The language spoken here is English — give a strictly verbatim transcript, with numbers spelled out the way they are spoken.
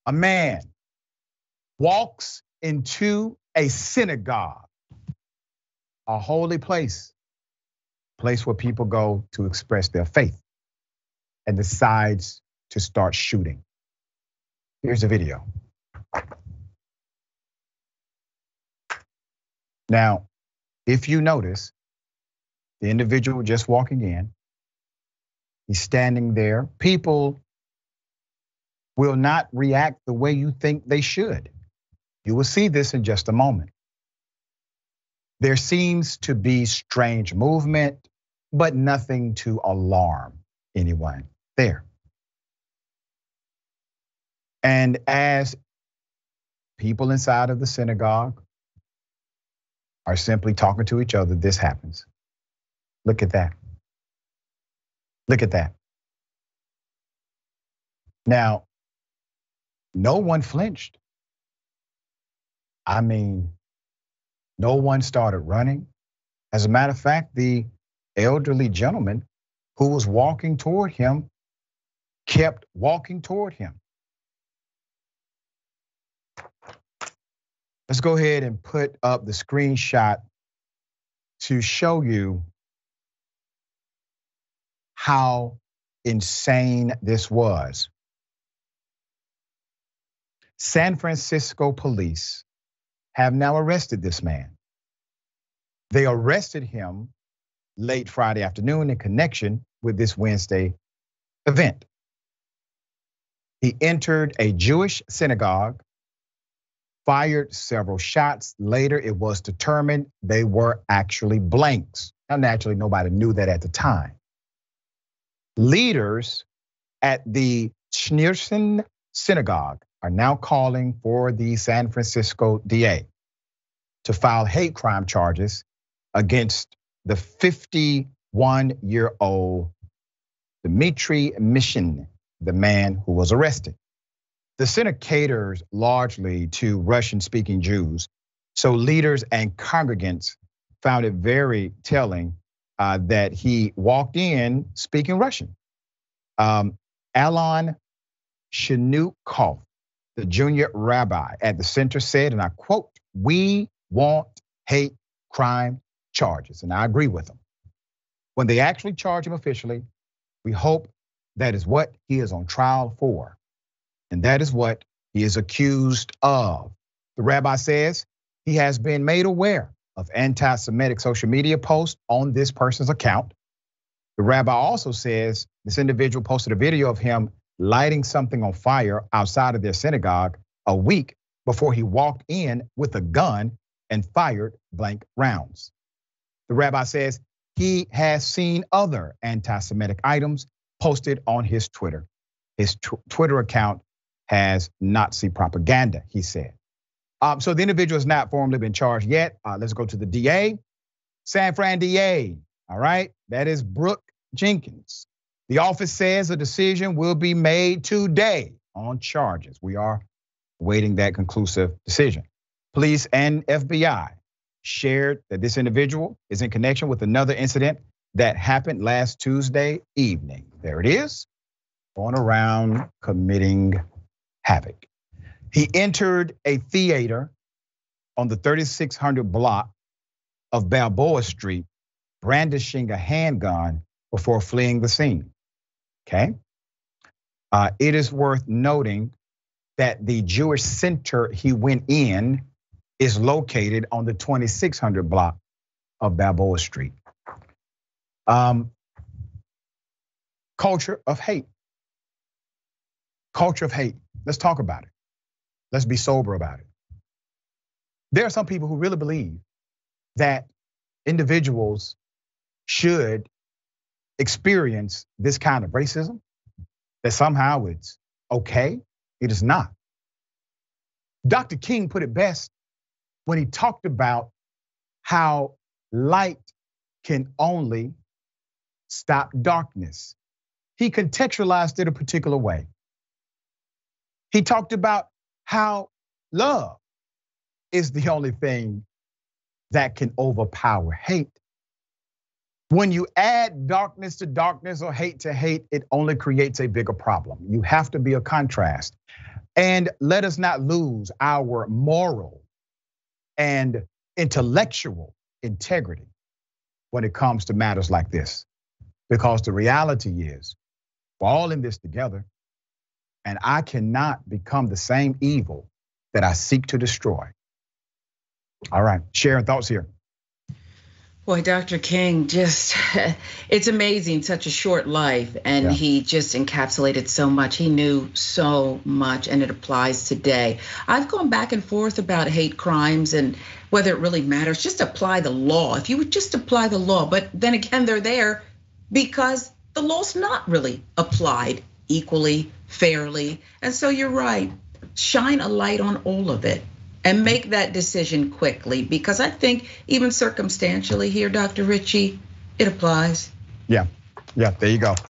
A man walks into a synagogue, a holy place, place where people go to express their faith, and decides to start shooting. Here's a video. Now, if you notice, the individual just walking in, he's standing there. People will not react the way you think they should. You will see this in just a moment. There seems to be strange movement, but nothing to alarm anyone there. And as people inside of the synagogue are simply talking to each other, this happens. Look at that. Look at that. Now, no one flinched. I mean, no one started running. As a matter of fact, the elderly gentleman who was walking toward him kept walking toward him. Let's go ahead and put up the screenshot to show you how insane this was. San Francisco police have now arrested this man. They arrested him late Friday afternoon in connection with this Wednesday event. He entered a Jewish synagogue, fired several shots. Later, it was determined they were actually blanks. Now, naturally, nobody knew that at the time. Leaders at the Schneerson Synagogue are now calling for the San Francisco D A to file hate crime charges against the fifty-one-year-old Dmitri Mishin, the man who was arrested. The synod caters largely to Russian-speaking Jews, so leaders and congregants found it very telling uh, that he walked in speaking Russian. Um, Alon Chanukov, the junior rabbi at the center, said, and I quote, "We want hate crime charges," and I agree with him. When they actually charge him officially, we hope that is what he is on trial for, and that is what he is accused of. The rabbi says he has been made aware of anti-Semitic social media posts on this person's account. The rabbi also says this individual posted a video of him lighting something on fire outside of their synagogue a week before he walked in with a gun and fired blank rounds. The rabbi says he has seen other anti-Semitic items posted on his Twitter. His tw- Twitter account has Nazi propaganda, he said. Um, so the individual has not formally been charged yet. Uh, let's go to the D A. San Fran D A, all right? That is Brooke Jenkins. The office says a decision will be made today on charges. We are awaiting that conclusive decision. Police and F B I shared that this individual is in connection with another incident that happened last Tuesday evening. There it is, going around committing havoc. He entered a theater on the thirty-six hundred block of Balboa Street, brandishing a handgun before fleeing the scene. Okay. Uh, it is worth noting that the Jewish center he went in is located on the twenty-six hundred block of Balboa Street. Um, culture of hate. Culture of hate. Let's talk about it. Let's be sober about it. There are some people who really believe that individuals should experience this kind of racism, that somehow it's okay. It is not. Doctor King put it best when he talked about how light can only stop darkness. He contextualized it a particular way. He talked about how love is the only thing that can overpower hate. When you add darkness to darkness or hate to hate, it only creates a bigger problem. You have to be a contrast. And let us not lose our moral and intellectual integrity when it comes to matters like this. Because the reality is, we're all in this together, and I cannot become the same evil that I seek to destroy. All right, Sharon, thoughts here. Boy, Doctor King, just, it's amazing, such a short life, and yeah. he just encapsulated so much. He knew so much, and it applies today. I've gone back and forth about hate crimes and whether it really matters. Just apply the law. If you would just apply the law, but then again, they're there because the law's not really applied equally, fairly. And so you're right, shine a light on all of it. And make that decision quickly, because I think even circumstantially here, Doctor Richey, it applies. Yeah, yeah, there you go.